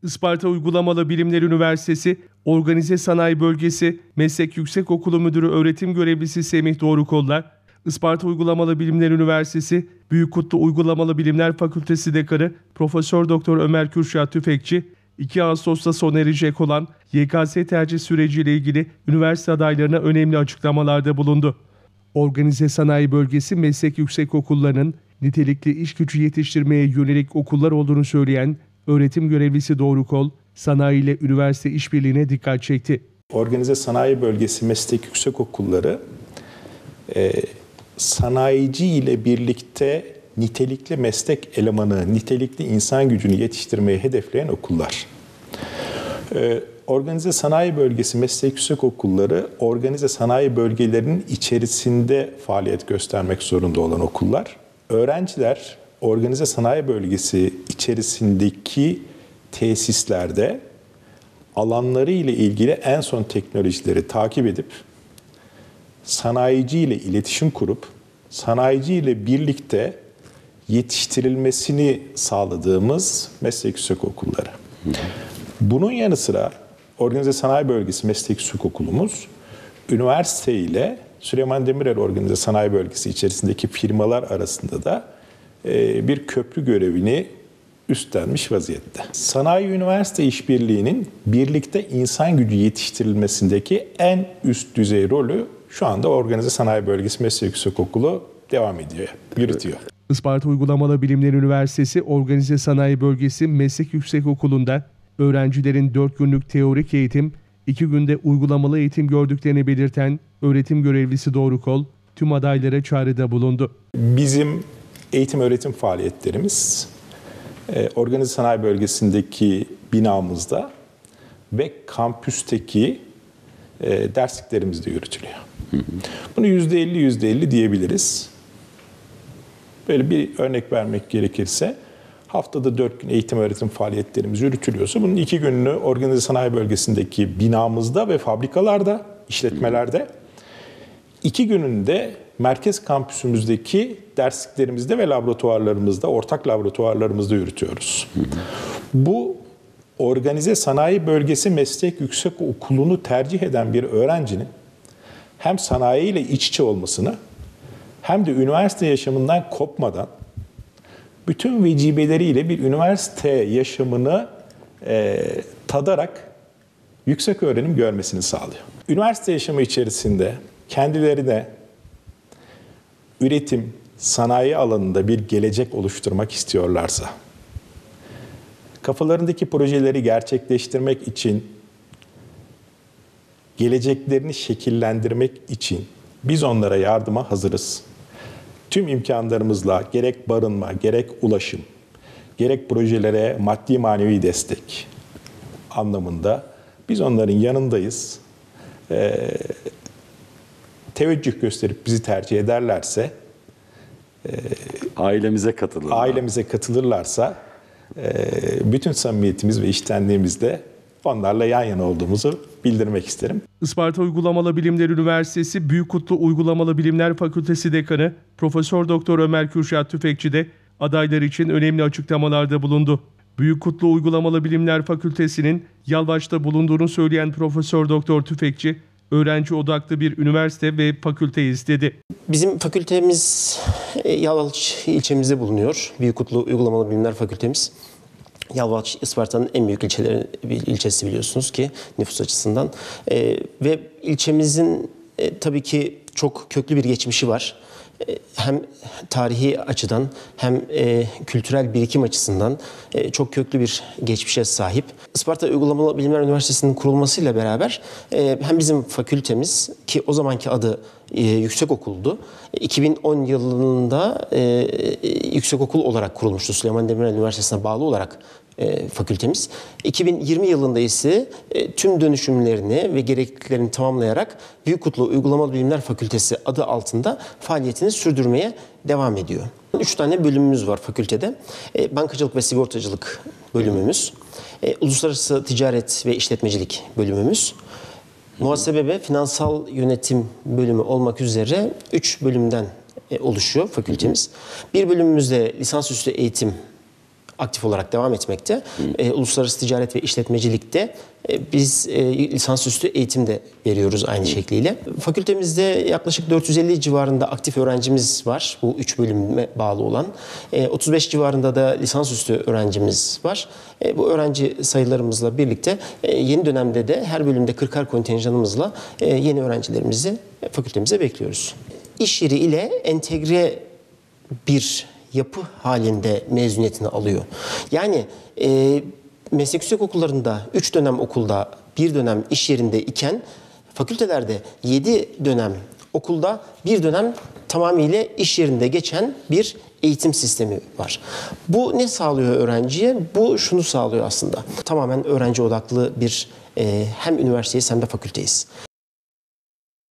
Isparta Uygulamalı Bilimler Üniversitesi, Organize Sanayi Bölgesi Meslek Yüksekokulu Müdürü Öğretim Görevlisi Semih Doğrukol'la, Isparta Uygulamalı Bilimler Üniversitesi, Büyükkutlu Uygulamalı Bilimler Fakültesi Dekanı Profesör Doktor Ömer Kürşat Tüfekçi, 2 Ağustos'ta sona erecek olan YKS tercih süreciyle ilgili üniversite adaylarına önemli açıklamalarda bulundu. Organize Sanayi Bölgesi Meslek Yüksekokullarının nitelikli iş gücü yetiştirmeye yönelik okullar olduğunu söyleyen öğretim görevlisi Doğrukol, sanayi ile üniversite işbirliğine dikkat çekti. Organize Sanayi Bölgesi Meslek Yüksekokulları, sanayici ile birlikte nitelikli meslek elemanı, nitelikli insan gücünü yetiştirmeyi hedefleyen okullar. Organize Sanayi Bölgesi Meslek Yüksekokulları, organize sanayi bölgelerinin içerisinde faaliyet göstermek zorunda olan okullar. Öğrenciler, organize sanayi bölgesi içerisindeki tesislerde alanları ile ilgili en son teknolojileri takip edip, sanayici ile iletişim kurup, sanayici ile birlikte yetiştirilmesini sağladığımız meslek yüksekokulları. Bunun yanı sıra Organize Sanayi Bölgesi Meslek Yüksekokulumuz, üniversite ile Süleyman Demirel Organize Sanayi Bölgesi içerisindeki firmalar arasında da bir köprü görevini üstlenmiş vaziyette. Sanayi-üniversite işbirliğinin birlikte insan gücü yetiştirilmesindeki en üst düzey rolü şu anda Organize Sanayi Bölgesi Meslek Yüksekokulu devam ediyor, yürütüyor. Isparta Uygulamalı Bilimler Üniversitesi Organize Sanayi Bölgesi Meslek Yüksekokulu'nda öğrencilerin 4 günlük teorik eğitim, 2 günde uygulamalı eğitim gördüklerini belirten öğretim görevlisi Doğrukol, tüm adaylara çağrıda bulundu. Bizim eğitim öğretim faaliyetlerimiz Organize Sanayi Bölgesi'ndeki binamızda ve kampüsteki dersliklerimizde yürütülüyor. Bunu %50 diyebiliriz. Böyle bir örnek vermek gerekirse, haftada 4 gün eğitim öğretim faaliyetlerimiz yürütülüyorsa bunun 2 gününü Organize Sanayi Bölgesi'ndeki binamızda ve fabrikalarda, işletmelerde, 2 gününde merkez kampüsümüzdeki dersliklerimizde ve laboratuvarlarımızda, ortak laboratuvarlarımızda yürütüyoruz. Bu Organize Sanayi Bölgesi Meslek Yüksekokulu'nu tercih eden bir öğrencinin hem sanayiyle iç içe olmasını hem de üniversite yaşamından kopmadan bütün vecibeleriyle bir üniversite yaşamını tadarak yüksek öğrenim görmesini sağlıyor. Üniversite yaşamı içerisinde kendilerine üretim, sanayi alanında bir gelecek oluşturmak istiyorlarsa, kafalarındaki projeleri gerçekleştirmek için, geleceklerini şekillendirmek için biz onlara yardıma hazırız. Tüm imkanlarımızla gerek barınma, gerek ulaşım, gerek projelere maddi manevi destek anlamında biz onların yanındayız. Teveccüh gösterip bizi tercih ederlerse, ailemize katılırlarsa bütün samimiyetimiz ve içtenliğimizle onlarla yan yana olduğumuzu bildirmek isterim. Isparta Uygulamalı Bilimler Üniversitesi Büyükkutlu Uygulamalı Bilimler Fakültesi Dekanı Profesör Doktor Ömer Kürşat Tüfekçi de adaylar için önemli açıklamalarda bulundu. Büyükkutlu Uygulamalı Bilimler Fakültesi'nin Yalvaç'ta bulunduğunu söyleyen Profesör Doktor Tüfekçi, öğrenci odaklı bir üniversite ve fakülte istedi. Bizim fakültemiz Yalvaç ilçemizde bulunuyor. Büyükkutlu Uygulamalı Bilimler Fakültemiz. Yalvaç, Isparta'nın en büyük ilçesi biliyorsunuz ki nüfus açısından. Ve ilçemizin tabii ki çok köklü bir geçmişi var. Hem tarihi açıdan hem kültürel birikim açısından çok köklü bir geçmişe sahip. Isparta Uygulamalı Bilimler Üniversitesi'nin kurulmasıyla beraber hem bizim fakültemiz ki o zamanki adı yüksekokuldu. 2010 yılında yüksekokul olarak kurulmuştu. Süleyman Demirel Üniversitesi'ne bağlı olarak fakültemiz. 2020 yılında ise tüm dönüşümlerini ve gerekliliklerini tamamlayarak Büyükkutlu Uygulamalı Bilimler Fakültesi adı altında faaliyetini sürdürmeye devam ediyor. 3 tane bölümümüz var fakültede. Bankacılık ve sigortacılık bölümümüz, uluslararası ticaret ve işletmecilik bölümümüz, muhasebe ve finansal yönetim bölümü olmak üzere 3 bölümden oluşuyor fakültemiz. Bir bölümümüzde lisansüstü eğitim aktif olarak devam etmekte. Uluslararası ticaret ve işletmecilikte biz lisansüstü eğitim de veriyoruz aynı şekliyle. Fakültemizde yaklaşık 450 civarında aktif öğrencimiz var. Bu 3 bölüme bağlı olan. 35 civarında da lisansüstü öğrencimiz var. Bu öğrenci sayılarımızla birlikte yeni dönemde de her bölümde 40'ar kontenjanımızla yeni öğrencilerimizi fakültemize bekliyoruz. İş yeri ile entegre bir yapı halinde mezuniyetini alıyor. Yani meslek yüksek okullarında 3 dönem okulda, 1 dönem iş yerinde iken fakültelerde 7 dönem okulda, 1 dönem tamamıyla iş yerinde geçen bir eğitim sistemi var. Bu ne sağlıyor öğrenciye? Bu şunu sağlıyor aslında. Tamamen öğrenci odaklı bir hem üniversiteyiz hem de fakülteyiz.